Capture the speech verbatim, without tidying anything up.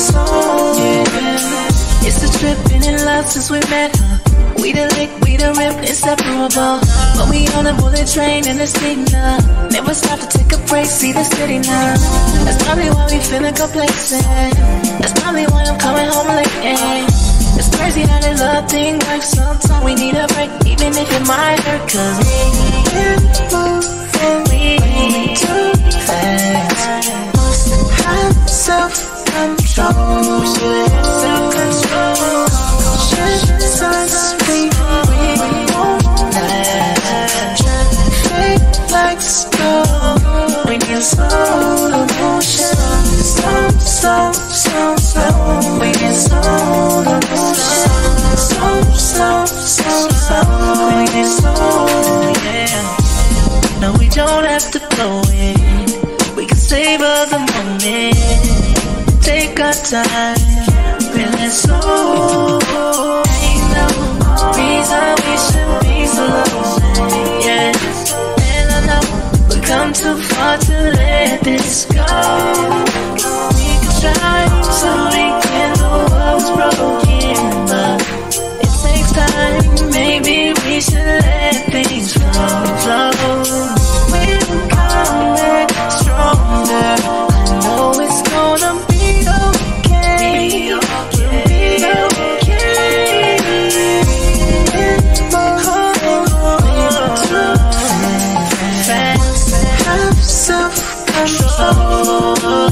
soul, yeah. It's a trip, been in love since we met, huh? We the lick, we the rip, inseparable. But we on a bullet train and it's speeding up. Never stop to take a break, see the city now. That's probably why we feeling complacent. That's probably why I'm coming home late, yeah. It's crazy how this love thing works. Sometimes we need a break, even if it might hurt. Cause we can't move and we too fast. Must have self-control. We should have self-control. Should sunscreen, we won't last. Traffic lights go. We need slow motion. Slow, slow, slow, slow. We need slow motion. Slow, slow, slow, slow. We need slow, yeah. No, we don't have to blow it. We can savor the moment. Take our time. Feeling slow. Ain't no reason we should be so low, yeah. And I know we come too far to let this go. We can try so we can know what's broken, but it takes time. Maybe we should let things flow, flow. We'll come back stronger. I know it's gonna be okay. We'll be okay. Fast, have self-control.